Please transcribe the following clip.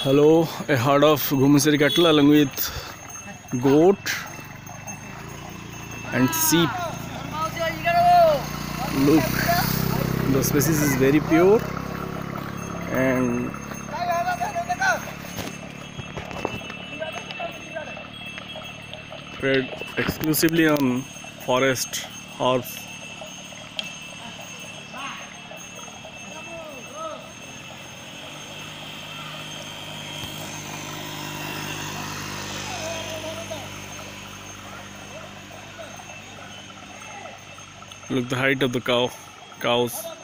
Hello, a herd of Ghumuseri cattle along with goat and sheep. Look, the species is very pure and fed exclusively on forest herbs. Look the height of the cows.